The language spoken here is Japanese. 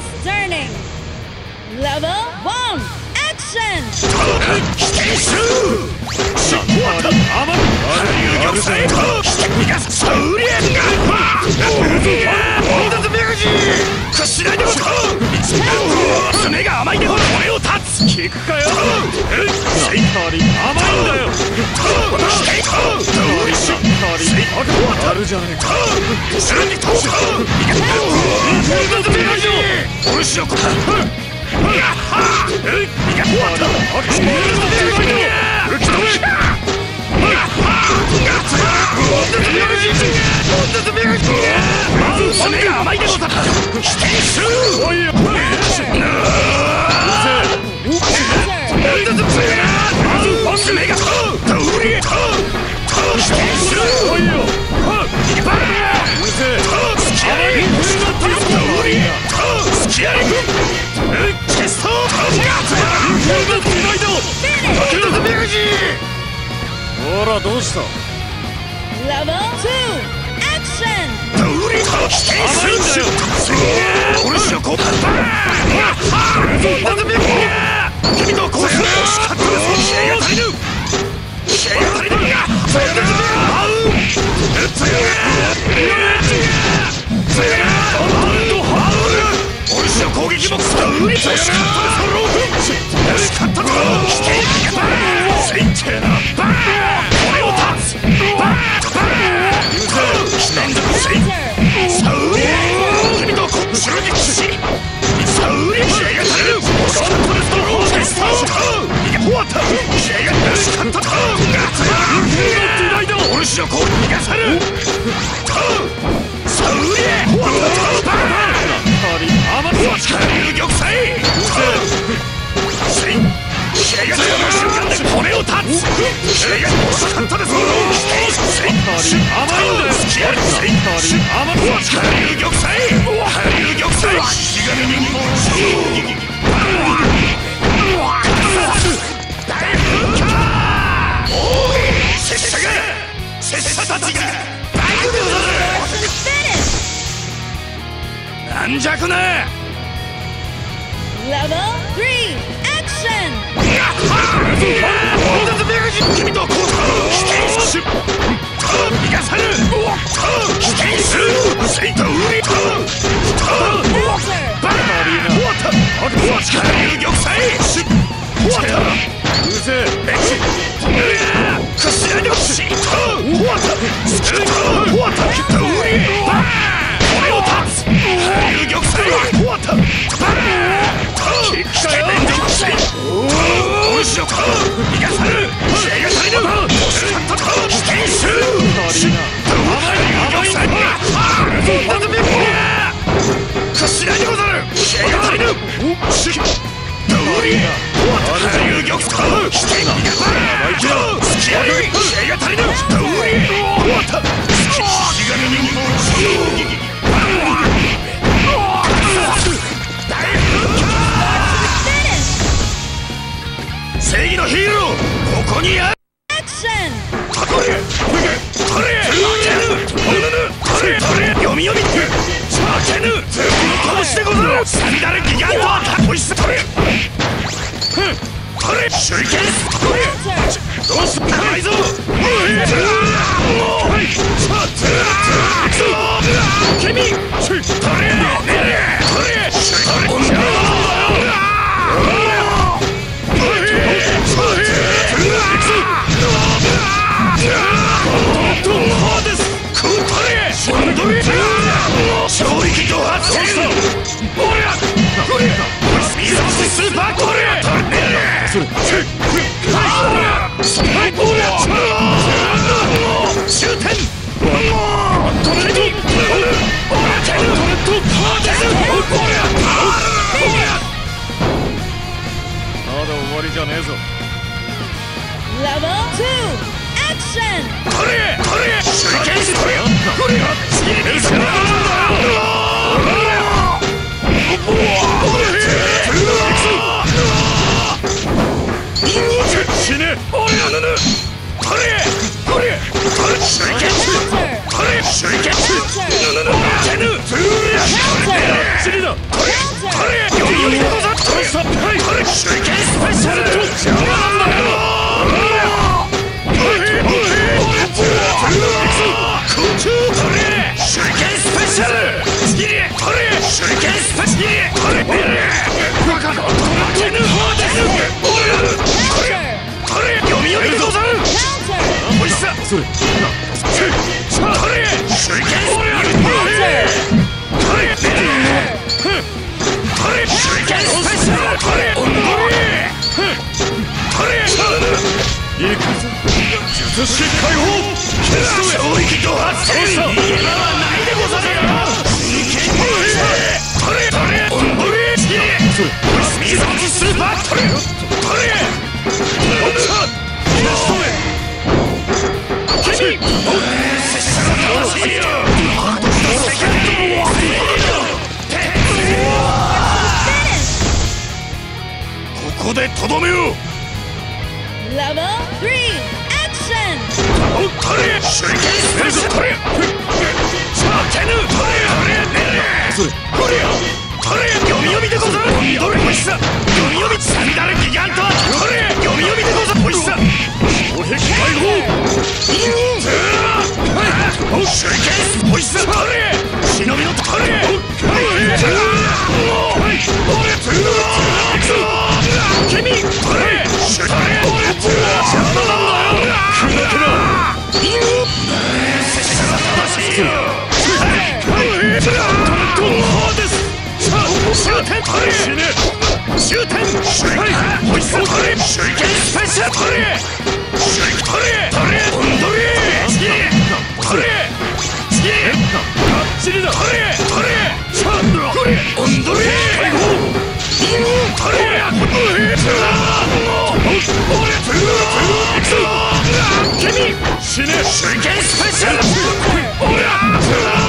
is turning. Level 1, action! Level 2, action! Level 3, action! Level 2, action! Counter! バトルトレ君ここでとどめよう。 Level 3 Action! トレ手裏剣スペシャルトレさあテヌトレトレ読み読みでござる。ドレ欲しさ読み読みサンダルギガントトレ読み読みでござる。欲しさおへき解放インズー手裏剣欲しさトレ忍びのトレ君トレシュトレ邪魔なんだよ。砕けなイン拙者が正しいよ。終点トレ終点手裏剣ホイッスルトレ手裏剣スペシャルトレトレオンドレトレガッチリだトレオンドレ解放トレ君死ね手裏剣スペシャル